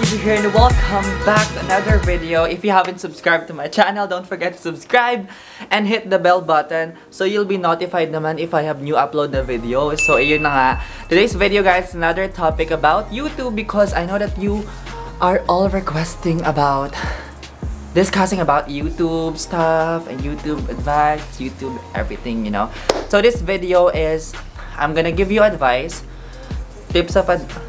here and welcome back to another video. If you haven't subscribed to my channel, don't forget to subscribe and hit the bell button so you'll be notified naman if I have new upload na video. So ayun na nga. Today's video guys, another topic about YouTube because I know that you are all requesting about discussing about YouTube stuff and YouTube advice, YouTube everything, you know. So this video is, I'm gonna give you advice, tips of advice,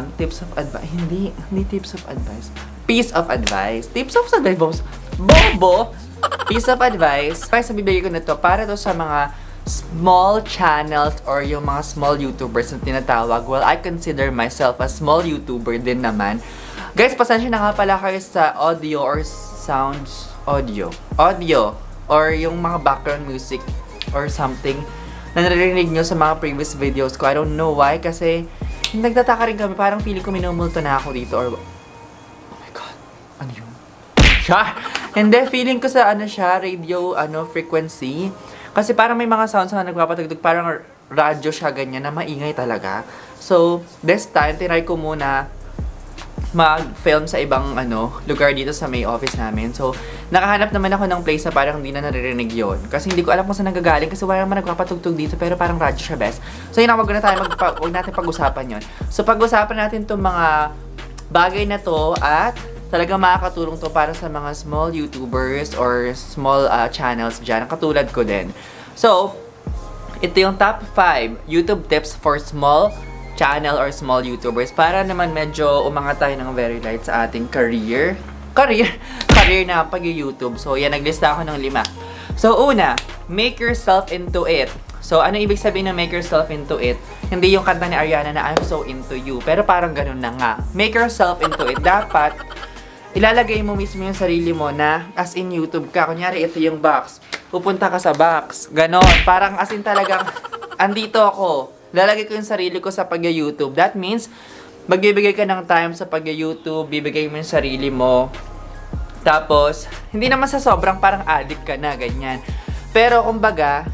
hindi tips of advice, piece of advice, tips of advice, bobo, piece of advice. Kaya sa bibigay ko na to para to sa mga small channels or yung mga small YouTubers na tinatawag. Well, I consider myself a small YouTuber din naman. Guys, pasensya na nga pala kayo sa audio or sounds, audio or yung mga background music or something na naririnig nyo sa mga previous videos ko. I don't know why, kasi nagtataka rin kami, parang feeling ko minumulto na ako dito or oh my god, ano yun? Siya! Hindi, feeling ko sa ano siya, radio, frequency. Kasi parang may mga sounds na nagpapatugtog, parang radyo siya ganyan na maingay talaga. So, this time, tinry ko muna mag-film sa ibang lugar dito sa may office namin. So, nakahanap naman ako ng place na parang hindi na naririnig yon. Kasi hindi ko alam kung saan nanggagaling kasi wala naman nagpapatugtog dito pero parang radyo siya best. So, yun, wag natin pag-usapan yon. So, pag-usapan natin itong mga bagay na to at talagang makakatulong to para sa mga small YouTubers or small channels dyan. Katulad ko din. So, ito yung top 5 YouTube tips for small channel or small YouTubers para naman medyo umangat tayo ng very light sa ating career na pag-YouTube. So, yan, naglista ako ng 5. So, una, make yourself into it. So, ano ibig sabihin ng make yourself into it? Hindi yung kanta ni Ariana na I'm so into you. Pero parang ganun na nga. Make yourself into it. Dapat, ilalagay mo mismo yung sarili mo na as in YouTube ka. Kunyari, ito yung box. Pupunta ka sa box. Ganon. Parang as in talagang, andito ako. Lalagay ko yung sarili ko sa pag-YouTube. That means, magbibigay ka ng time sa pag-YouTube, bibigay mo yung sarili mo. Tapos, hindi naman sa sobrang parang addict ka na, ganyan. Pero, kumbaga,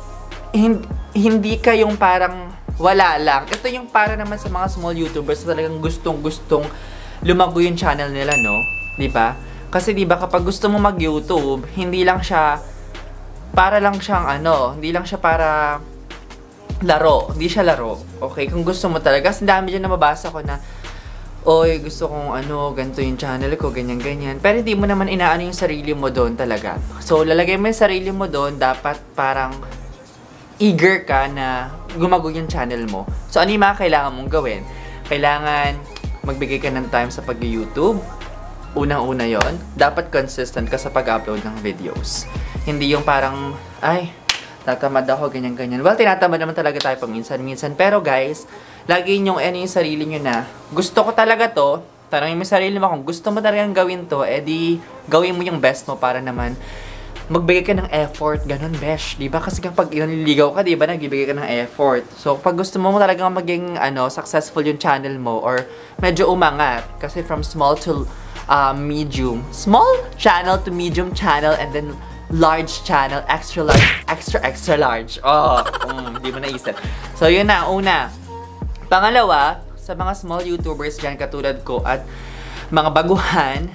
hindi ka yung parang wala lang. Ito yung para naman sa mga small YouTubers na talagang gustong-gustong lumago yung channel nila, no? Diba? Kasi diba, kapag gusto mo mag-YouTube, hindi lang siya para lang siyang hindi lang siya para laro. Hindi siya laro. Okay? Kung gusto mo talaga. Kasi dami dyan na mabasa ko na, oy, gusto kong ganito yung channel ko, ganyan-ganyan. Pero hindi mo naman inaano yung sarili mo doon talaga. So, lalagay mo yung sarili mo doon, dapat parang eager ka na gumago yung channel mo. So, ano yung mga kailangan mong gawin? Kailangan magbigay ka ng time sa pag-YouTube. Unang-una yon. Dapat consistent ka sa pag-upload ng videos. Hindi yung parang, ay, tatamad ako, ganyan-ganyan. Well, tinatamad naman talaga tayo paminsan-minsan. Pero guys, lagi yung yung sarili nyo na, gusto ko talaga to, tanongin mo yung sarili mo kung gusto mo talagang gawin to, edi gawin mo yung best mo para naman magbigay ka ng effort, ganun, besh. Diba? Kasi kapag naliligaw ka, diba, nagbibigay ka ng effort. So, pag gusto mo talagang maging, successful yung channel mo, or medyo umangat, kasi from small to medium. Small channel to medium channel, and then large channel, extra large. Oh, hindi mo naisip. So, yun na, una. Pangalawa, sa mga small YouTubers dyan katulad ko at mga baguhan,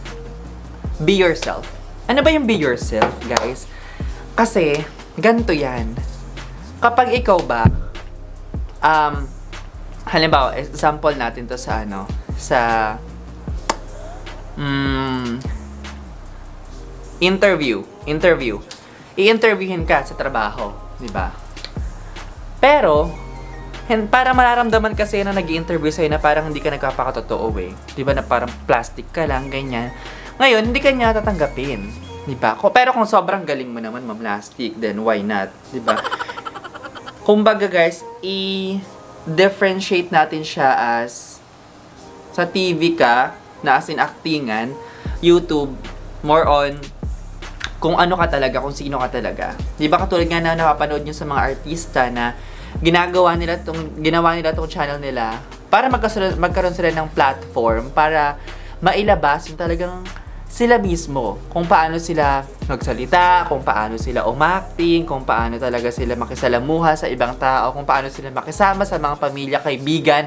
be yourself. Ano ba yung be yourself, guys? Kasi, ganito yan. Kapag ikaw ba, halimbawa, example natin to sa interview. I-interviewin ka sa trabaho, di ba? Pero, para mararamdaman kasi na nag-i-interview sa'yo na parang hindi ka nagpapakatotoo eh. Di ba, na parang plastic ka lang, ganyan. Ngayon, hindi ka niya tatanggapin. Di ba? Pero kung sobrang galing mo naman ma-plastic, then why not? Di ba? Kumbaga guys, i-differentiate natin siya as sa TV ka, na as in actingan, YouTube, more on kung ano ka talaga, kung sino ka talaga. Di ba katulad nga na napapanood nyo sa mga artista na ginawa nila tong channel nila para magkaroon sila ng platform para mailabas yung talagang sila mismo. Kung paano sila magsalita, kung paano sila umacting, kung paano talaga sila makisalamuha sa ibang tao, kung paano sila makisama sa mga pamilya, kaibigan,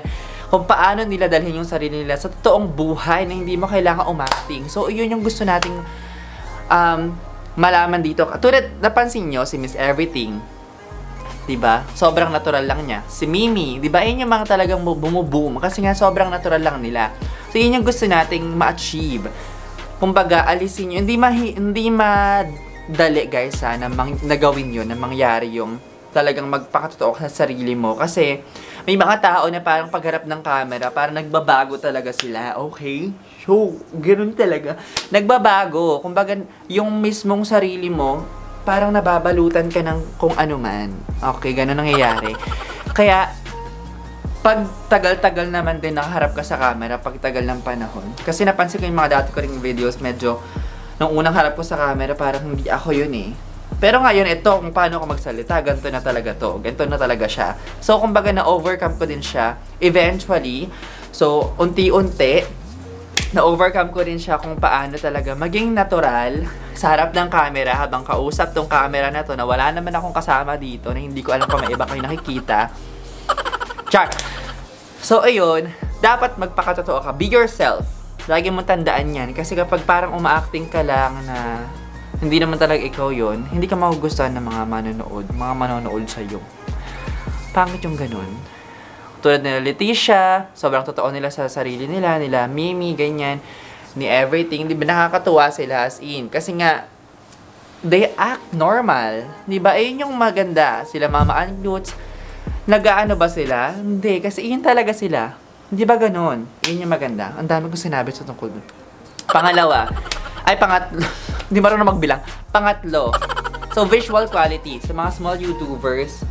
kung paano nila dalhin yung sarili nila sa totoong buhay na hindi mo kailangan umacting. So, yun yung gusto nating malaman dito. Tulad, napansin nyo, si Miss Everything, diba? Sobrang natural lang niya. Si Mimi, diba? Yun yung mga talagang bumuboom. Kasi nga, sobrang natural lang nila. So, yun yung gusto nating ma-achieve. Kumbaga, alisin nyo. Hindi madali, guys, na gawin yun, na mangyari yung talagang magpakatotoo ka sa sarili mo. Kasi, may mga tao na parang pagharap ng camera, parang nagbabago talaga sila. Okay? So, ganoon talaga. Nagbabago. Kumbaga, yung mismong sarili mo, parang nababalutan ka ng kung ano man. Okay, gano'n nangyayari. Kaya, pag tagal-tagal naman din nakaharap ka sa camera, pag tagal ng panahon. Kasi napansin ko yung mga dati ko ring videos, medyo, nung unang harap ko sa camera, parang hindi ako yun eh. Pero ngayon, ito, kung paano ako magsalita, ganito na talaga to. Ganito na talaga siya. So, kumbaga, na-overcome ko din siya. Eventually, so, unti-unti, na-overcome ko din siya kung paano talaga maging natural sa harap ng camera habang kausap tong camera na to na wala naman akong kasama dito na hindi ko alam kung may iba kayo nakikita. Char! So, ayun, dapat magpakatotoo ka. Be yourself. Lagi mo tandaan yan. Kasi kapag parang uma-acting ka lang na hindi naman talaga ikaw yon, hindi ka magugustuhan ng mga manonood sa'yo. Pangit yung ganun. Tulad nila Leticia, sobrang totoo nila sa sarili nila, Mimi, ganyan, ni Everything. Di ba nakakatuwa sila as in? Kasi nga, they act normal. Di ba? Ayun yung maganda. Sila Mama Anglutes, nag-aano ba sila? Hindi, kasi yun talaga sila. Di ba ganun? Yun yung maganda. Ang dami kong sinabi sa tungkol doon. Pangalawa, pangatlo, hindi marunong magbilang. Pangatlo, so visual quality. Sa mga small YouTubers,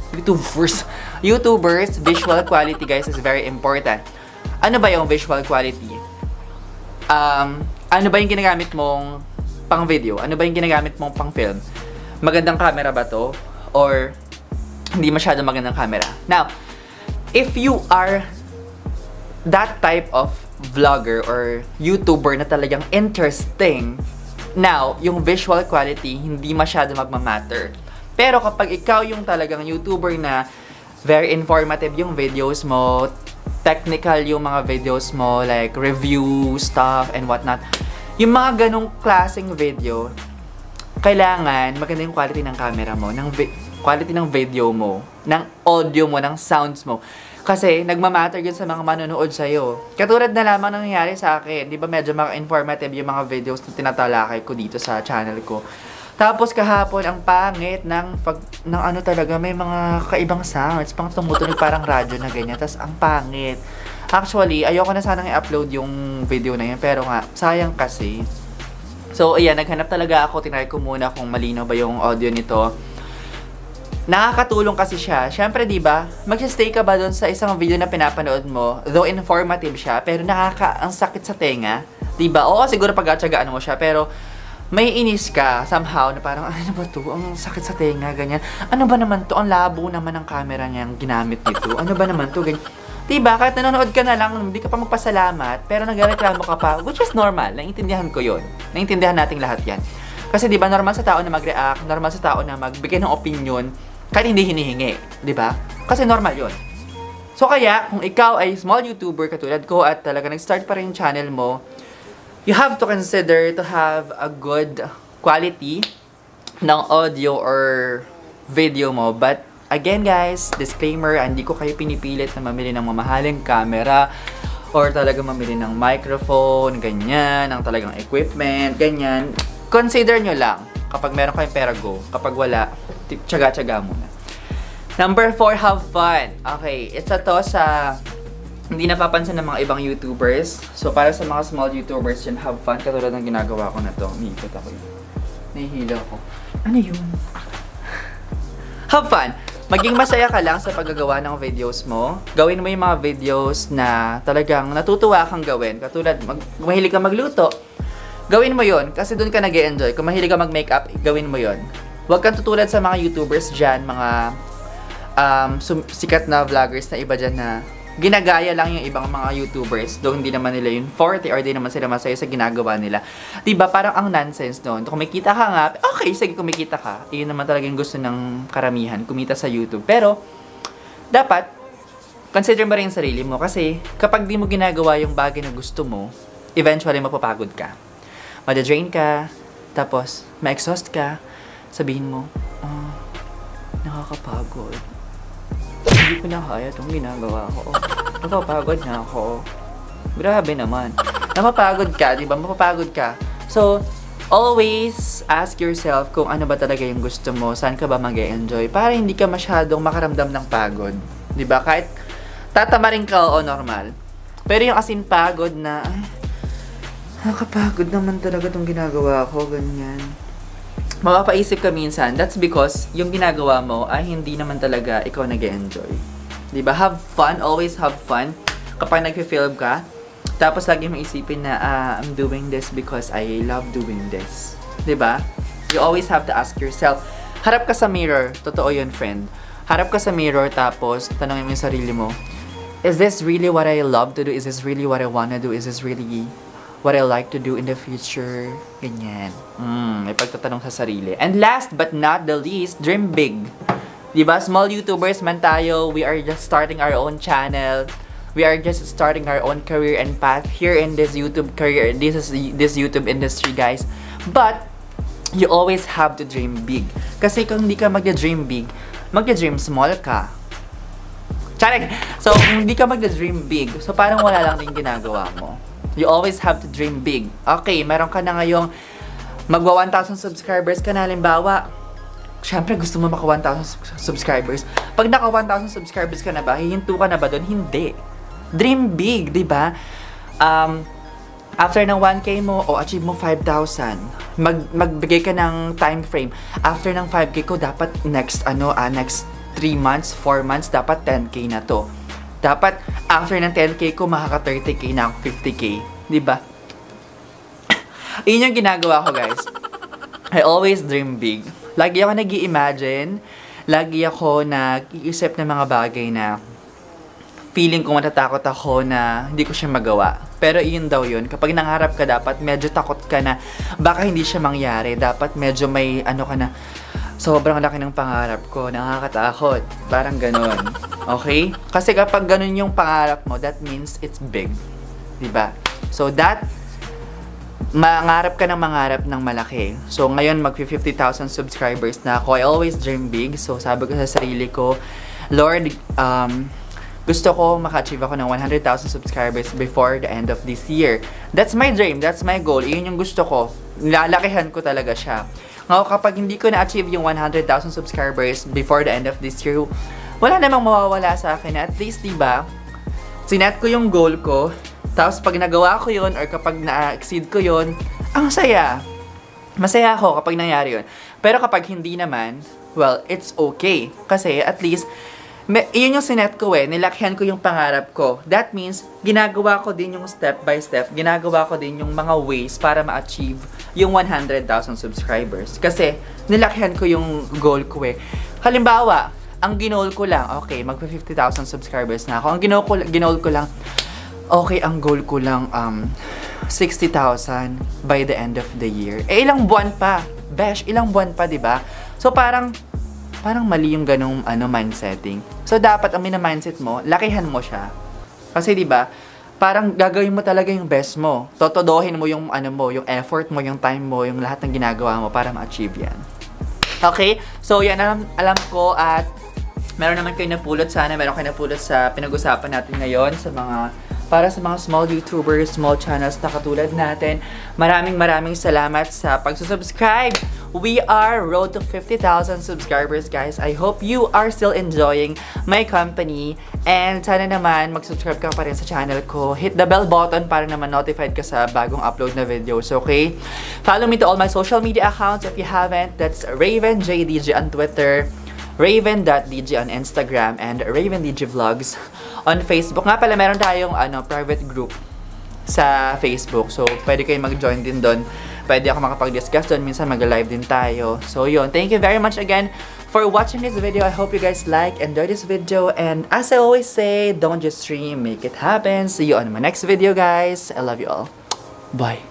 visual quality, guys, is very important. Ano ba yung visual quality? Ano ba yung ginagamit mong pang video? Ano ba yung ginagamit mong pang film? Magandang camera ba to? Or hindi masyado magandang camera? Now, if you are that type of vlogger or YouTuber na talagang interesting, now, yung visual quality, hindi masyado magmamatter. Pero kapag ikaw yung talagang YouTuber na very informative yung videos mo, technical yung mga videos mo, like review stuff and whatnot, yung mga ganong klaseng video, kailangan maganda yung quality ng camera mo, quality ng video mo, ng audio mo, ng sounds mo. Kasi nagmamatter yun sa mga manonood sa'yo. Katulad na lamang nangyayari sa akin. Di ba medyo informative yung mga videos na tinatalakay ko dito sa channel ko. Tapos kahapon, ang pangit ng ano talaga, may mga kaibang sounds. Pang tumutunog parang radyo na ganyan. Tapos ang pangit. Actually, ayoko na sanang i-upload yung video na yun. Pero nga, sayang kasi. So, ayan, naghanap talaga ako. Tinry ko muna kung malinaw ba yung audio nito. Nakakatulong kasi siya. Siyempre, di ba, mag-stay ka ba doon sa isang video na pinapanood mo, though informative siya, pero ang sakit sa tenga, di ba? Oo, siguro pag-atsagaan mo siya, pero may inis ka somehow na parang, ano ba to? Ang sakit sa tenga, ganyan. Ano ba naman to? Ang labo naman ng camera niya ang ginamit nito. Ano ba naman to? Ganyan. Di ba? Kahit nanonood ka na lang, hindi ka pa magpasalamat, pero nagreklamo ka pa, which is normal. Naiintindihan ko yun. Naiintindihan nating lahat yan. Kasi di ba, normal sa tao na mag-react, normal sa tao na magbigay ng opinion, kahit hindi hinihingi, di ba? Kasi normal yun. So kaya, kung ikaw ay small YouTuber katulad ko at talaga nag-start pa rin yung channel mo, you have to consider to have a good quality ng audio or video mo. But again guys, disclaimer, hindi ko kayo pinipilit na mamili ng mamahaling camera or talaga mamili ng microphone, ganyan, ng talagang equipment, ganyan. Consider nyo lang. Kapag meron kayong pera, go. Kapag wala, tsaga-tsaga muna. Number 4, have fun. Okay, isa to sa hindi napapansin ng mga ibang YouTubers. So, para sa mga small YouTubers yun, have fun. Katulad ng ginagawa ko na to. Umiikot ako yun. Nahihila ako. Ano yun? Have fun. Maging masaya ka lang sa paggagawa ng videos mo. Gawin mo yung mga videos na talagang natutuwa kang gawin. Katulad, mahilig ka magluto. Gawin mo yon kasi doon ka nag-e-enjoy. Kung mahilig ka mag-makeup, gawin mo yon. Huwag kang tutulad sa mga YouTubers dyan, mga sikat na vloggers na iba dyan na ginagaya lang yung ibang mga YouTubers. Doon hindi naman nila yung forte or di naman sila masaya sa ginagawa nila. Diba? Parang ang nonsense doon. Kung kumikita ka nga, okay, sige, kumikita ka. Iyon naman talagang gusto ng karamihan, kumita sa YouTube. Pero, dapat, consider mo rin yung sarili mo. Kasi, kapag di mo ginagawa yung bagay na gusto mo, eventually mapapagod ka. Madadrain ka, tapos, ma-exhaust ka, sabihin mo, nakakapagod. Hindi ko na kaya itong ginagawa ko. Napapagod na ako. Grabe naman. Napapagod ka, di ba? Mapapagod ka. So, always ask yourself kung ano ba talaga yung gusto mo, saan ka ba mag-e-enjoy, para hindi ka masyadong makaramdam ng pagod. Di ba? Kahit tatama rin ka o normal. Pero yung as in pagod na, ay, nakakapagod naman talaga itong ginagawa ko, ganyan. Mapapaisip ka minsan, that's because yung ginagawa mo ay hindi naman talaga ikaw nag-e-enjoy. Diba? Have fun, always have fun. Kapag nag-film ka, tapos lagi mo isipin na, I'm doing this because I love doing this. Diba? You always have to ask yourself, harap ka sa mirror, totoo yun, friend. Harap ka sa mirror, tapos tanongin mo yung sarili mo, is this really what I love to do? Is this really what I wanna do? Is this really what I like to do in the future? Ganyan. May pagtatanong sa sarili. And last but not the least, dream big. Diba? Small YouTubers man tayo. We are just starting our own channel. We are just starting our own career and path here in this YouTube career. This YouTube industry, guys. But, you always have to dream big. Kasi kung hindi ka magda-dream big, magda-dream small ka. Charing! So, kung hindi ka magda-dream big, so parang wala lang din ginagawa mo. You always have to dream big. Okay, meron ka na ngayong magwa 1,000 subscribers ka na, halimbawa. Siyempre, gusto mo maka 1,000 subscribers. Pag naka 1,000 subscribers ka na ba, hihinto ka na ba doon? Hindi. Dream big, di ba? After ng 1K mo, o achieve mo 5,000, magbigay ka ng time frame. After ng 5K ko, dapat next 3 months, 4 months, dapat 10K na to. Dapat, after ng 10K ko, makaka 30K na ako, 50K. Diba? Yun yung ginagawa ko, guys. I always dream big. Lagi ako nag-i-imagine. Lagi ako nag-iisip ng mga bagay na feeling ko matatakot ako na hindi ko siya magawa. Pero yun daw yun. Kapag nangarap ka, dapat medyo takot ka na baka hindi siya mangyari. Dapat medyo may ano ka na, sobrang laki ng pangarap ko, nakakatakot. Parang ganun. Okay? Kasi kapag ganun yung pangarap mo, that means it's big. Diba? So that, mangarap ka ng mangarap ng malaki. So ngayon, mag-50,000 subscribers na ako. I always dream big. So sabi ko sa sarili ko, Lord, gusto ko maka-achieve ako ng 100,000 subscribers before the end of this year. That's my dream. That's my goal. Iyon yung gusto ko. Lalakihan ko talaga siya. Ngayon, kapag hindi ko na-achieve yung 100,000 subscribers before the end of this year, wala namang mawawala sa akin. At least, diba, sinet ko yung goal ko, tapos pag nagawa ko yun, or kapag na-exceed ko yun, ang saya. Masaya ako kapag nangyari yun. Pero kapag hindi naman, well, it's okay. Kasi at least, iyon yung sinet ko nilakihan ko yung pangarap ko. That means, ginagawa ko din yung step by step, ginagawa ko din yung mga ways para ma-achieve yung 100,000 subscribers. Kasi, nilakihan ko yung goal ko Halimbawa, ang ginol ko lang, okay, mag-50,000 subscribers na ako. Ang ginol ko lang, okay, ang goal ko lang, 60,000 by the end of the year. Ilang buwan pa? Besh, ilang buwan pa, diba? So, parang mali yung ganong mindsetting. So, dapat ang mindset mo, lakihan mo siya. Kasi, di ba, parang gagawin mo talaga yung best mo. Totodohin mo yung yung effort mo, yung time mo, yung lahat ng ginagawa mo para ma-achieve yan. Okay? So, yan alam ko at meron naman kayo napulot. Sana meron kayo napulot sa pinag-usapan natin ngayon para sa mga small YouTubers, small channels na katulad natin. Maraming salamat sa pagsusubscribe. We are road to 50,000 subscribers, guys. I hope you are still enjoying my company. And sana naman mag-subscribe ka pa rin sa channel ko. Hit the bell button para naman notified ka sa bagong upload na videos, okay? Follow me to all my social media accounts if you haven't. That's RavenJDG on Twitter, Raven.dg on Instagram, and RavenDG Vlogs on Facebook. Nga pala, meron tayong private group sa Facebook. So, pwede kayo mag-join din doon. Pwede ako makapag-discuss doon. Minsan mag-live din tayo. So, yun. Thank you very much again for watching this video. I hope you guys enjoy this video. And as I always say, don't just stream, make it happen. See you on my next video, guys. I love you all. Bye.